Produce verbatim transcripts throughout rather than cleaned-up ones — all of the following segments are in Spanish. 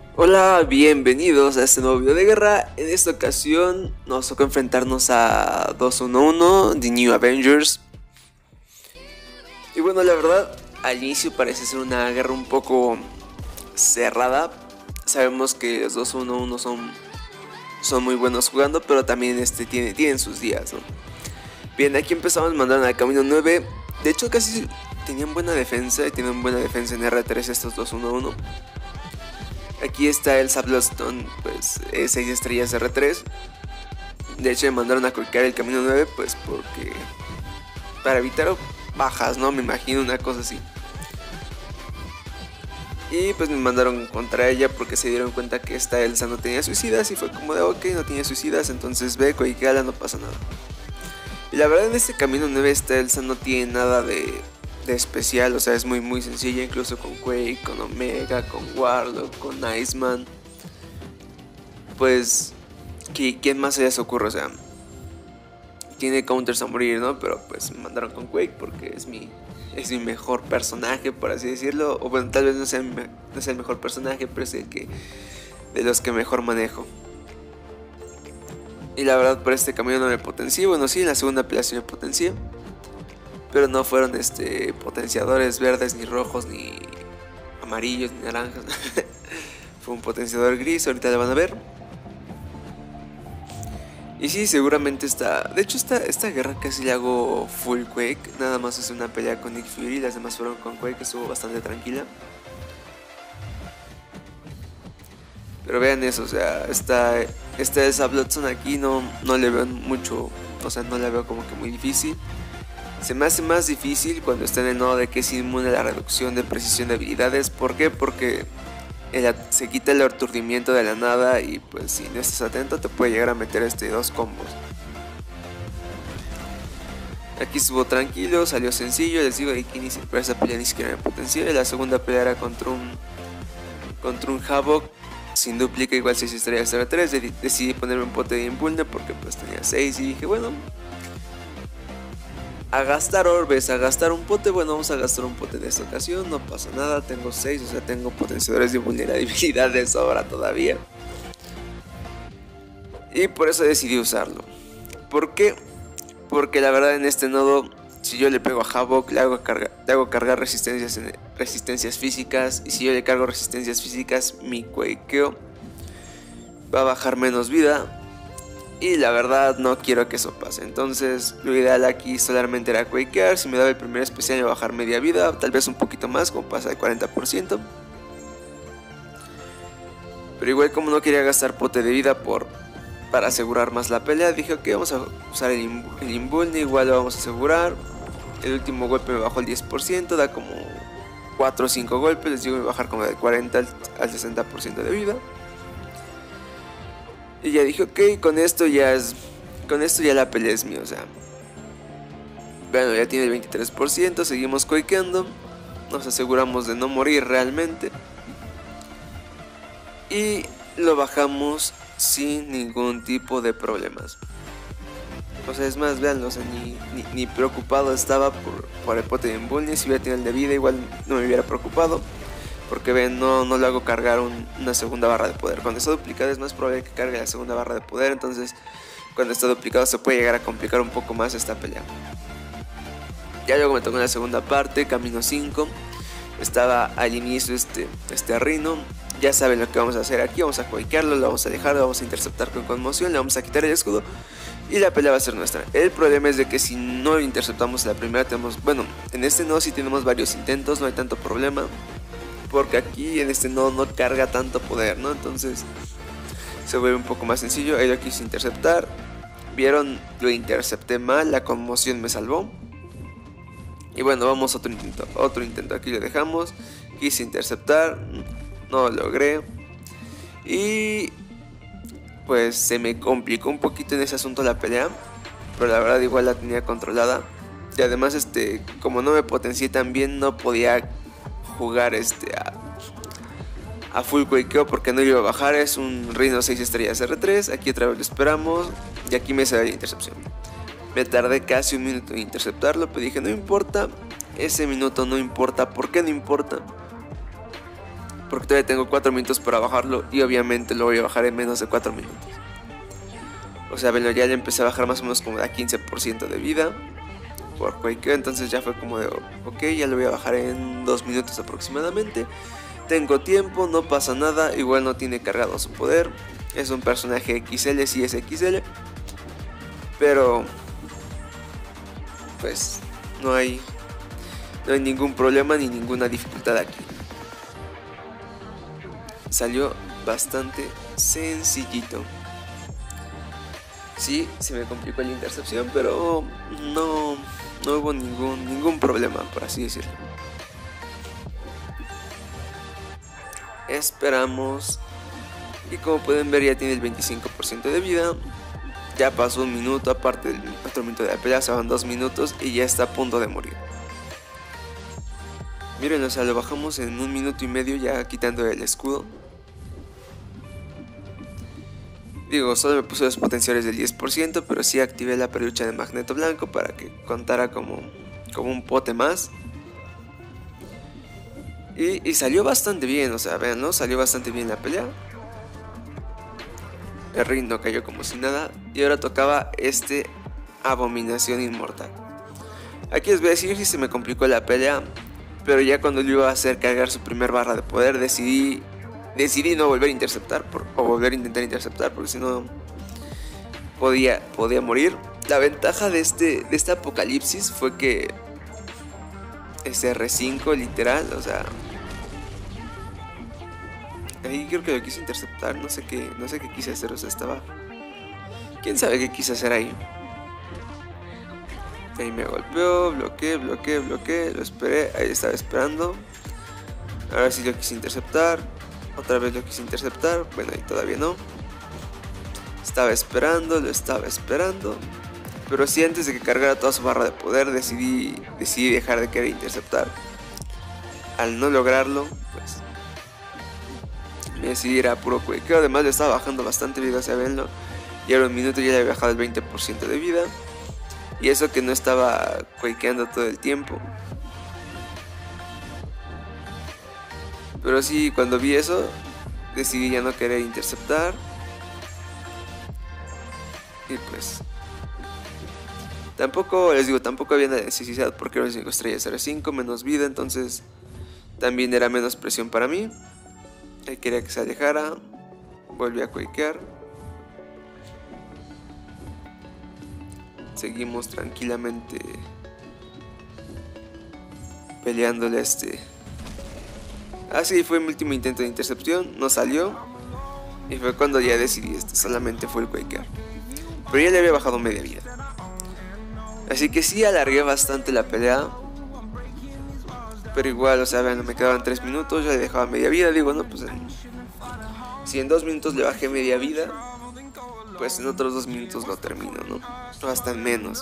Hola, bienvenidos a este nuevo video de guerra. En esta ocasión nos tocó enfrentarnos a dos uno uno, The New Avengers. Y bueno, la verdad, al inicio parece ser una guerra un poco cerrada. Sabemos que los dos uno uno son, son muy buenos jugando, pero también este, tienen, tienen sus días, ¿no? Bien, aquí empezamos, mandaron al camino nueve. De hecho, casi tenían buena defensa y tienen buena defensa en R tres estos dos uno uno. Aquí está el Sabloston, pues seis estrellas R tres. De hecho me mandaron a coicar el camino nueve, pues porque para evitar bajas, ¿no? Me imagino una cosa así. Y pues me mandaron contra ella porque se dieron cuenta que esta Elsa no tenía suicidas. Y fue como de ok, no tenía suicidas, entonces ve, coicala, no pasa nada. Y la verdad en este camino nueve esta Elsa no tiene nada de... de especial, o sea, es muy muy sencilla, incluso con Quake, con Omega, con Warlock, con Iceman. Pues, ¿quién más se les ocurre? O sea, tiene counters a morir, ¿no? Pero pues me mandaron con Quake porque es mi, es mi mejor personaje, por así decirlo. O bueno, tal vez no sea, no sea el mejor personaje, pero es el que, de los que mejor manejo. Y la verdad por este camino no me potencié. Bueno, sí, en la segunda pelea sí me potencié, pero no fueron este potenciadores verdes, ni rojos, ni amarillos, ni naranjas. Fue un potenciador gris, ahorita lo van a ver. Y sí, seguramente está... De hecho, esta, esta guerra casi le hago full Quake. Nada más es una pelea con Nick Fury, las demás fueron con Quake, que estuvo bastante tranquila. Pero vean eso, o sea, esta, esta esa Bloodstone aquí no, no le veo mucho... O sea, no la veo como que muy difícil. Se me hace más difícil cuando está en el nodo de que es inmune a la reducción de precisión de habilidades. ¿Por qué? Porque el, se quita el aturdimiento de la nada y pues si no estás atento te puede llegar a meter este dos combos. Aquí estuvo tranquilo, salió sencillo, les digo, aquí ni siquiera esa pelea ni siquiera me potencié. La segunda pelea era contra un contra un Havoc sin duplica, igual seis estrellas R tres. Decidí ponerme un pote de invulne porque pues tenía seis y dije bueno, a gastar orbes, a gastar un pote. Bueno, vamos a gastar un pote en esta ocasión, no pasa nada, tengo seis, o sea, tengo potenciadores de vulnerabilidad de sobra todavía. Y por eso decidí usarlo. ¿Por qué? Porque la verdad en este nodo, si yo le pego a Havoc, le hago, carga, le hago cargar resistencias, resistencias físicas. Y si yo le cargo resistencias físicas, mi quakeo va a bajar menos vida. Y la verdad no quiero que eso pase. Entonces lo ideal aquí solamente era quakear. Si me daba el primer especial me iba a bajar media vida, tal vez un poquito más, como pasa el cuarenta por ciento. Pero igual como no quería gastar pote de vida por, para asegurar más la pelea, dije ok, vamos a usar el, el invulne, igual lo vamos a asegurar. El último golpe me bajó el diez por ciento, da como cuatro o cinco golpes. Les digo, me voy a bajar como del cuarenta al, al sesenta por ciento de vida. Y ya dije, ok, con esto ya es... Con esto ya la pelea es mía, o sea... Bueno, ya tiene el veintitrés por ciento, seguimos quakeando. Nos aseguramos de no morir realmente. Y lo bajamos sin ningún tipo de problemas. O sea, es más, vean, o sea, ni, ni, ni preocupado estaba por, por el pote de invulne. Si hubiera tenido el de vida, igual no me hubiera preocupado. Porque ven, no, no le hago cargar un, una segunda barra de poder. Cuando está duplicado es más probable que cargue la segunda barra de poder. Entonces cuando está duplicado se puede llegar a complicar un poco más esta pelea. Ya luego me tocó en la segunda parte, camino cinco. Estaba al inicio este, este Rhino. Ya saben lo que vamos a hacer aquí. Vamos a quakearlo, lo vamos a dejar, lo vamos a interceptar con conmoción. Le vamos a quitar el escudo y la pelea va a ser nuestra. El problema es de que si no lo interceptamos la primera tenemos... Bueno, en este no, si tenemos varios intentos, no hay tanto problema. Porque aquí en este nodo no carga tanto poder, ¿no? Entonces se vuelve un poco más sencillo. Ahí lo quise interceptar. Vieron, lo intercepté mal, la conmoción me salvó. Y bueno, vamos a otro intento. Otro intento, aquí lo dejamos. Quise interceptar, no lo logré. Y pues se me complicó un poquito en ese asunto la pelea. Pero la verdad igual la tenía controlada. Y además este, como no me potencié tan bien, no podía jugar este a, a full quakeo porque no iba a bajar. Es un Rhino seis estrellas R tres. Aquí otra vez lo esperamos y aquí me sale la intercepción. Me tardé casi un minuto en interceptarlo, pero dije no importa, ese minuto no importa. ¿Por qué no importa? porque todavía tengo cuatro minutos para bajarlo y obviamente lo voy a bajar en menos de cuatro minutos. O sea, bueno, ya le empecé a bajar más o menos como de quince por ciento de vida por Quake, entonces ya fue como de ok, ya lo voy a bajar en dos minutos aproximadamente. Tengo tiempo, no pasa nada, igual no tiene cargado su poder. Es un personaje equis ele, sí es equis ele, pero pues no hay, no hay ningún problema ni ninguna dificultad aquí. Salió bastante sencillito. Sí, se me complicó la intercepción, pero no, no hubo ningún, ningún problema, por así decirlo. Esperamos. Y como pueden ver, ya tiene el veinticinco por ciento de vida. Ya pasó un minuto, aparte del otro minuto de la pelea, se van dos minutos y ya está a punto de morir. Miren, o sea, lo bajamos en un minuto y medio ya quitando el escudo. Digo, solo me puse los potenciales del diez por ciento, pero sí activé la pelucha de Magneto Blanco para que contara como, como un pote más. Y, y salió bastante bien, o sea, vean, ¿no? Salió bastante bien la pelea. El ring no cayó como si nada. Y ahora tocaba este Abominación Inmortal. Aquí les voy a decir si se me complicó la pelea, pero ya cuando lo iba a hacer cargar su primer barra de poder, decidí Decidí no volver a interceptar por, o volver a intentar interceptar, porque si no podía, podía morir. La ventaja de este, de este apocalipsis fue que este erre cinco literal, o sea, ahí creo que lo quise interceptar, no sé qué, no sé qué quise hacer, o sea, estaba, quién sabe qué quise hacer ahí. Ahí me golpeó, bloqueé, bloqueé, bloqueé, lo esperé, ahí estaba esperando. Ahora sí lo quise interceptar. Otra vez lo quise interceptar, bueno, ahí todavía no. Estaba esperando, lo estaba esperando. Pero sí, antes de que cargara toda su barra de poder, decidí, decidí dejar de querer interceptar. Al no lograrlo, pues me decidí ir a puro Quake. Además le estaba bajando bastante vida, o sea, venlo. Y ahora un minuto ya le había bajado el veinte por ciento de vida. Y eso que no estaba quakeando todo el tiempo. Pero sí, cuando vi eso, decidí ya no querer interceptar. Y pues tampoco, les digo, tampoco había necesidad porque eran cinco estrellas, era cinco menos vida, entonces también era menos presión para mí. Él quería que se alejara. Volví a quakear. Seguimos tranquilamente peleándole a este. Así fue mi último intento de intercepción, no salió. Y fue cuando ya decidí, este solamente fue el quakear. Pero ya le había bajado media vida. Así que sí alargué bastante la pelea. Pero igual, o sea, vean, me quedaban tres minutos, ya le dejaba media vida. Digo, no, pues en, si en dos minutos le bajé media vida, pues en otros dos minutos lo termino, ¿no? O hasta en menos.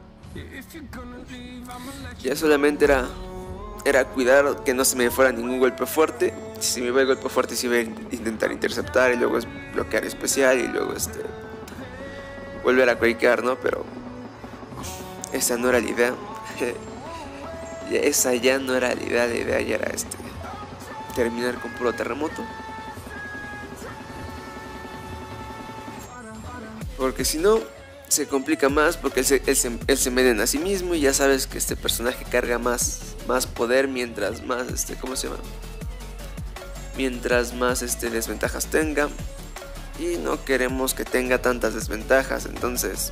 Ya solamente era... Era cuidar que no se me fuera ningún golpe fuerte. Si me iba el golpe fuerte, sí iba a intentar interceptar y luego es bloquear especial y luego este volver a quakear, ¿no? Pero esa no era la idea. Esa ya no era la idea. La idea ya era este terminar con puro terremoto. Porque si no, se complica más porque él se, él se, él se meden a sí mismo y ya sabes que este personaje carga más, más poder mientras más, este, ¿cómo se llama? Mientras más este, desventajas tenga. Y no queremos que tenga tantas desventajas, entonces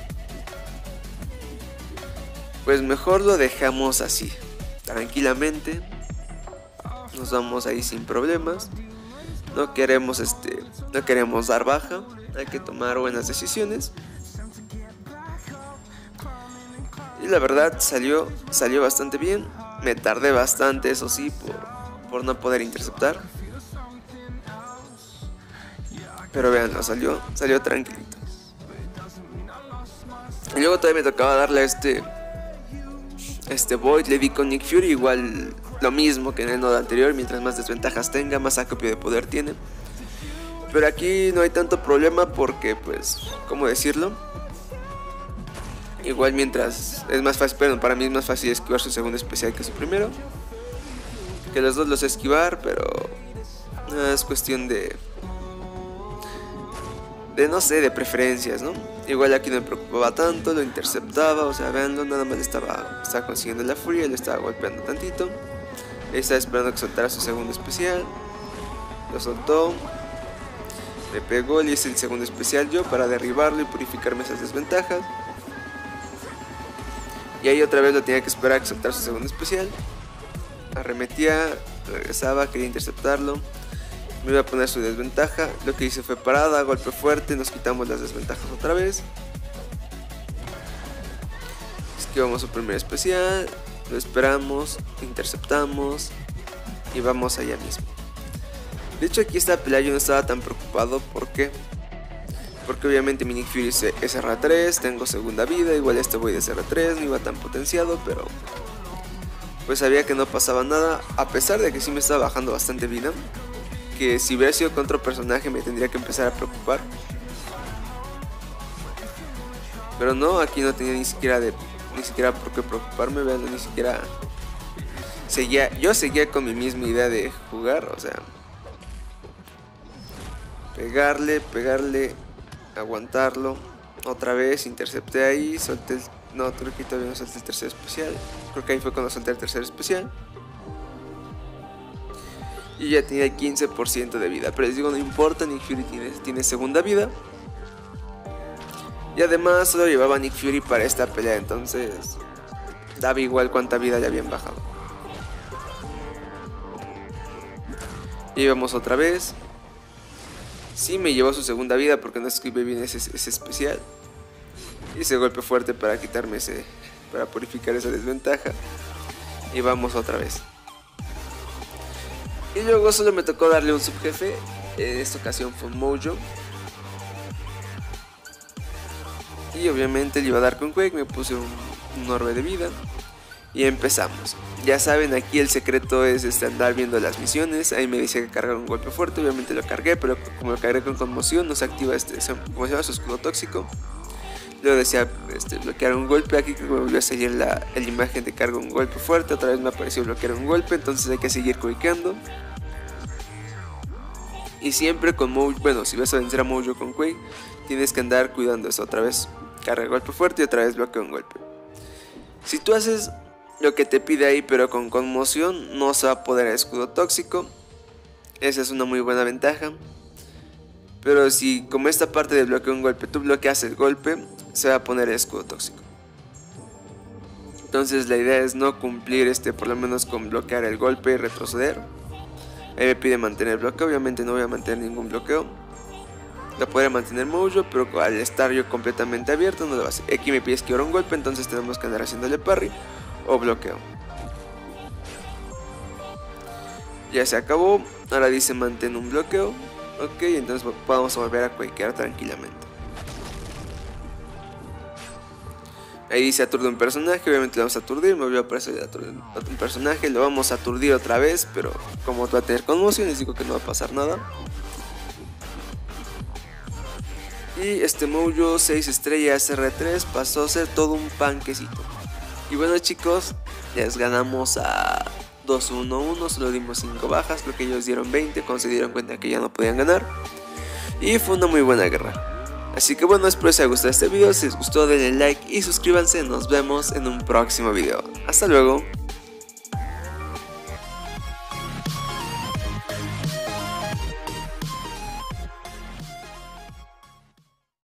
pues mejor lo dejamos así, tranquilamente. Nos vamos ahí sin problemas. No queremos, este, no queremos dar baja, hay que tomar buenas decisiones. Y la verdad salió, salió bastante bien. Me tardé bastante, eso sí, por, por no poder interceptar. Pero vean, salió, salió tranquilito. Y luego todavía me tocaba darle a este Este Void, le di con Nick Fury. Igual lo mismo que en el nodo anterior. Mientras más desventajas tenga, más acopio de poder tiene. Pero aquí no hay tanto problema porque, pues, ¿cómo decirlo? Igual mientras es más fácil, pero para mí es más fácil esquivar su segundo especial que su primero. Que los dos los sé esquivar, pero No, es cuestión de... De no sé, de preferencias, ¿no? Igual aquí no me preocupaba tanto, lo interceptaba, o sea, veanlo, nada más le estaba, estaba consiguiendo la furia, le estaba golpeando tantito. Estaba esperando que soltara su segundo especial. Lo soltó. Me pegó, le hice el segundo especial yo para derribarlo y purificarme esas desventajas. Y ahí otra vez lo tenía que esperar a que soltara su segundo especial. Arremetía, regresaba, quería interceptarlo. Me iba a poner su desventaja. Lo que hice fue parada, golpe fuerte, nos quitamos las desventajas otra vez. Esquivamos su primer especial, lo esperamos, interceptamos y vamos allá mismo. De hecho aquí esta pelea yo no estaba tan preocupado. ¿Por qué? Porque obviamente mi Nick Fury es R tres, tengo segunda vida, igual este voy de R tres, no iba tan potenciado, pero pues sabía que no pasaba nada, a pesar de que sí me estaba bajando bastante vida, que si hubiera sido con otro personaje me tendría que empezar a preocupar. Pero no, aquí no tenía ni siquiera de ni siquiera por qué preocuparme, vean, ni siquiera seguía, yo seguía con mi misma idea de jugar, o sea, pegarle, pegarle, aguantarlo, otra vez, intercepté ahí, solté el, no, creo que todavía no solté el tercer especial, creo que ahí fue cuando solté el tercer especial. Y ya tenía el quince por ciento de vida, pero les digo, no importa, Nick Fury tiene, tiene segunda vida. Y además solo llevaba Nick Fury para esta pelea, entonces daba igual cuánta vida le habían bajado. Y vamos otra vez. Sí me llevó su segunda vida porque no escribí bien ese, ese especial. Hice golpe fuerte para quitarme ese, para purificar esa desventaja. Y vamos otra vez. Y luego solo me tocó darle un subjefe. En esta ocasión fue un Mojo. Y obviamente le iba a dar con Quake. Me puse un, un orbe de vida. Y empezamos. Ya saben, aquí el secreto es este, andar viendo las misiones. Ahí me dice que cargar un golpe fuerte. Obviamente lo cargué, pero como lo cargué con conmoción, no se activa este, como se llama, su escudo tóxico. Luego decía este, bloquear un golpe. Aquí creo que me volvió a salir la, la imagen de cargo un golpe fuerte. Otra vez me apareció bloquear un golpe. Entonces hay que seguir quakeando. Y siempre con Mojo, bueno, si vas a vencer a Mojo con Quake, tienes que andar cuidando eso. Otra vez carga golpe fuerte y otra vez bloquea un golpe. Si tú haces lo que te pide ahí pero con conmoción, no se va a poder el escudo tóxico. Esa es una muy buena ventaja. Pero si como esta parte de bloqueo un golpe, tú bloqueas el golpe, se va a poner el escudo tóxico. Entonces la idea es no cumplir este, por lo menos con bloquear el golpe y retroceder. Ahí me pide mantener bloqueo, obviamente no voy a mantener ningún bloqueo. Lo podría mantener Mojo, pero al estar yo completamente abierto no lo va a hacer. Aquí me pide esquivar un golpe, entonces tenemos que andar haciéndole parry o bloqueo. Ya se acabó, ahora dice mantén un bloqueo. Ok, entonces vamos a volver a quakear tranquilamente. Ahí dice aturde un personaje, obviamente lo vamos a aturdir, me voy a aparecer aturdir un personaje, lo vamos a aturdir otra vez, pero como va a tener conmoción, les digo que no va a pasar nada. Y este Mojo seis estrellas R tres pasó a ser todo un panquecito. Y bueno chicos, les ganamos a dos uno uno, solo dimos cinco bajas, creo que ellos dieron veinte cuando se dieron cuenta que ya no podían ganar. Y fue una muy buena guerra. Así que bueno, espero les haya gustado este video, si les gustó denle like y suscríbanse, nos vemos en un próximo video. Hasta luego.